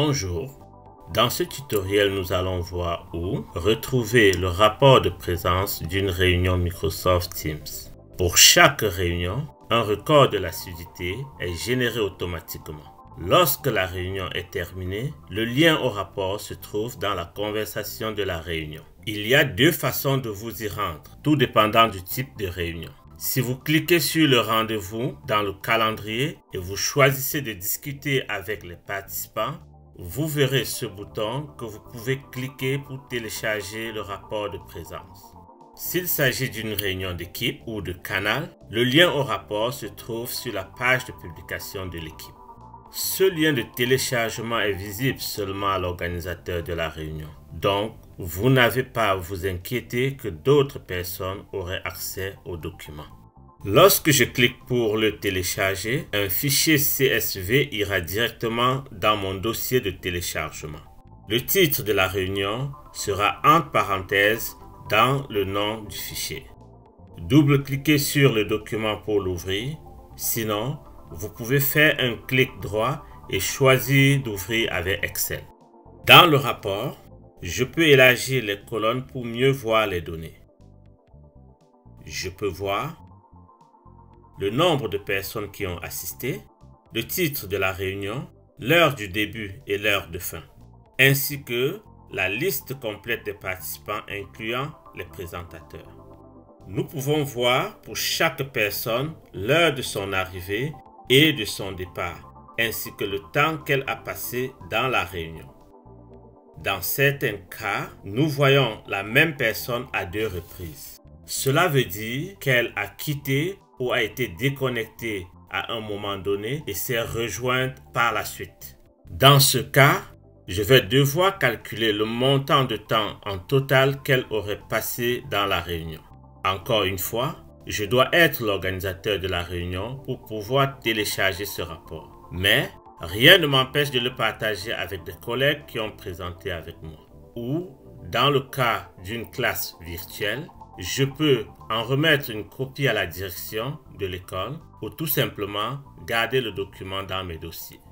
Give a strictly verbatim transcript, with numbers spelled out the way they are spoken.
Bonjour, dans ce tutoriel nous allons voir où retrouver le rapport de présence d'une réunion Microsoft Teams. Pour chaque réunion, un record de l'assiduité est généré automatiquement. Lorsque la réunion est terminée, le lien au rapport se trouve dans la conversation de la réunion. Il y a deux façons de vous y rendre, tout dépendant du type de réunion. Si vous cliquez sur le rendez-vous dans le calendrier et vous choisissez de discuter avec les participants, vous verrez ce bouton que vous pouvez cliquer pour télécharger le rapport de présence. S'il s'agit d'une réunion d'équipe ou de canal, le lien au rapport se trouve sur la page de publication de l'équipe. Ce lien de téléchargement est visible seulement à l'organisateur de la réunion. Donc, vous n'avez pas à vous inquiéter que d'autres personnes auraient accès au document. Lorsque je clique pour le télécharger, un fichier C S V ira directement dans mon dossier de téléchargement. Le titre de la réunion sera entre parenthèses dans le nom du fichier. Double-cliquez sur le document pour l'ouvrir, sinon, vous pouvez faire un clic droit et choisir d'ouvrir avec Excel. Dans le rapport, je peux élargir les colonnes pour mieux voir les données. Je peux voir le nombre de personnes qui ont assisté, le titre de la réunion, l'heure du début et l'heure de fin, ainsi que la liste complète des participants incluant les présentateurs. Nous pouvons voir pour chaque personne l'heure de son arrivée et de son départ, ainsi que le temps qu'elle a passé dans la réunion. Dans certains cas, nous voyons la même personne à deux reprises. Cela veut dire qu'elle a quitté ou a été déconnectée à un moment donné et s'est rejointe par la suite. Dans ce cas, je vais devoir calculer le montant de temps en total qu'elle aurait passé dans la réunion. Encore une fois, je dois être l'organisateur de la réunion pour pouvoir télécharger ce rapport. Mais rien ne m'empêche de le partager avec des collègues qui ont présenté avec moi. Ou, dans le cas d'une classe virtuelle, je peux en remettre une copie à la direction de l'école ou tout simplement garder le document dans mes dossiers.